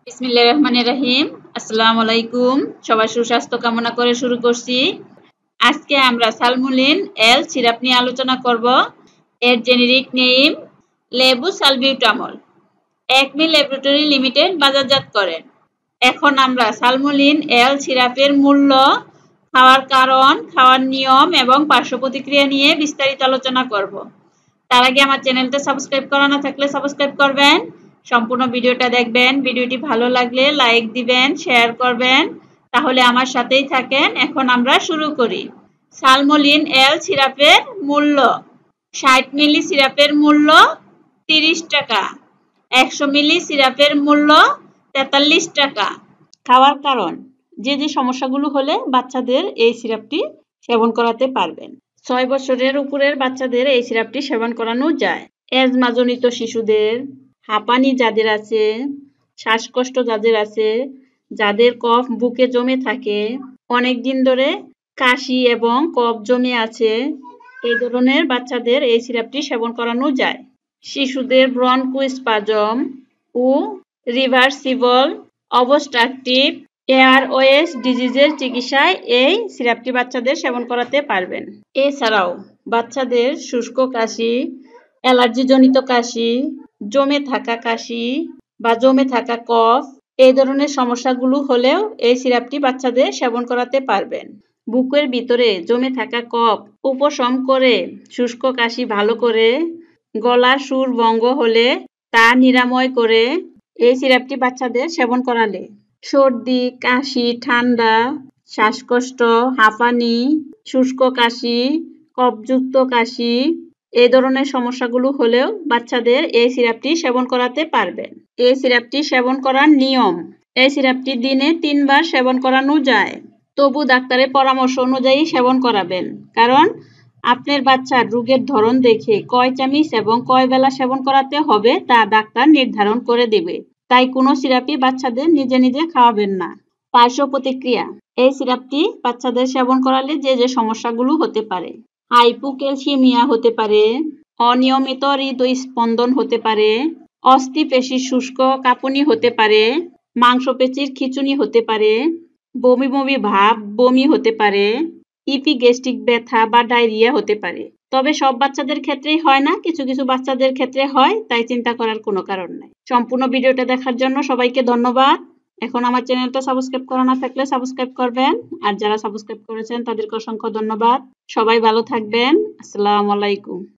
বিসমিল্লাহির রহমানির রহিম। আসসালামু আলাইকুম। সবার সুস্বাস্থ্য কামনা করে শুরু করছি। আজকে আমরা সালমুলিন এল সিরাপ নিয়ে আলোচনা করব। এর জেনেরিক নেম লেবু সালবিউটামল। একমি ল্যাবরেটরি লিমিটেড বাজারজাত করেন। এখন আমরা সালমুলিন এল সিরাপের মূল্য, খাওয়ার কারণ, খাওয়ার নিয়ম এবং পার্শ্ব প্রতিক্রিয়া নিয়ে বিস্তারিত আলোচনা করব। তার আগে আমার চ্যানেলটা সাবস্ক্রাইব করা না থাকলে সাবস্ক্রাইব করবেন, সম্পূর্ণ ভিডিওটা দেখবেন। ভিডিওটি ভালো লাগলে লাইক দিবেন, শেয়ার করবেন, তাহলে আমার সাথেই থাকেন। এখন আমরা শুরু করি। সালমোলিন এল সিরাপের মূল্য 60 মিলি সিরাপের মূল্য 30 টাকা, 100 মিলি সিরাপের মূল্য 43 টাকা। খাওয়ার কারণ, যে যে সমস্যাগুলো হলে বাচ্চাদের এই সিরাপটি সেবন করাতে পারবেন। 6 বছরের উপরের বাচ্চাদের এই সিরাপটি সেবন করানো যায়। অ্যাজমাজনিত শিশুদের, হাঁপানি যাদের আছে, শ্বাসকষ্ট যাদের আছে, যাদের কফ বুকে জমে থাকে, অনেক দিন ধরে কাশি এবং কফ জমে আছে, এই ধরনের বাচ্চাদের এই সিরাপটি সেবন করানো যায়। শিশুদের ব্রনকোস্পাজম ও রিভার্সিবল অবস্ট্রাকটিভ এয়ারওয়েজ ডিজিজের চিকিৎসায় এই সিরাপটি বাচ্চাদের সেবন করাতে পারবেন। এছাড়াও বাচ্চাদের শুষ্ক কাশি, অ্যালার্জিজনিত কাশি, জমে থাকা কাশি বা জমে থাকা কফ, এই ধরনের সমস্যাগুলো হলেও এই সিরাপটি বাচ্চাদের সেবন করাতে পারবেন। বুকের ভিতরে জমে থাকা কফ উপশম করে, শুষ্ক কাশি ভালো করে, গলার সুর ভঙ্গ হলে তা নিরাময় করে এই সিরাপটি বাচ্চাদের সেবন করালে সর্দি, কাশি, ঠান্ডা, শ্বাসকষ্ট, হাঁপানি, শুষ্ক কাশি, কফযুক্ত কাশি, এই ধরনের সমস্যাগুলো হলেও বাচ্চাদের এই সিরাপটি সেবন করাতে পারবেন। এই সিরাপটি সেবন করার নিয়ম, এই সিরাপটি দিনে 3 বার সেবন করানো যায়। তবু ডাক্তারের পরামর্শ অনুযায়ী সেবন করাবেন, কারণ আপনার বাচ্চার রোগের ধরন দেখে কয় চামচ এবং কয় বেলা সেবন করাতে হবে তা ডাক্তার নির্ধারণ করে দেবে। তাই কোনো সিরাপই বাচ্চাদের নিজে নিজে খাওয়াবেন না। পার্শ্ব প্রতিক্রিয়া, এই সিরাপটি বাচ্চাদের সেবন করালে যে যে সমস্যাগুলো হতে পারে: হাইপোক্যালসিমিয়া হতে পারে, অনিয়মিত হৃদস্পন্দন হতে পারে, অস্থিপেশির শুষ্ক কাঁপুনি হতে পারে, মাংসপেশির খিঁচুনি হতে পারে, বমি বমি ভাব, বমি হতে পারে, ইপিগ্যাস্ট্রিক ব্যথা বা ডায়রিয়া হতে পারে। তবে সব বাচ্চাদের ক্ষেত্রেই হয় না, কিছু কিছু বাচ্চাদের ক্ষেত্রে হয়, তাই চিন্তা করার কোনো কারণ নাই। সম্পূর্ণ ভিডিওটা দেখার জন্য সবাইকে ধন্যবাদ। এখন আমার চ্যানেলটা সাবস্ক্রাইব করা না থাকলে সাবস্ক্রাইব করবেন, আর যারা সাবস্ক্রাইব করেছেন তাদেরকে অসংখ্য ধন্যবাদ। সবাই ভালো থাকবেন। আসসালামু আলাইকুম।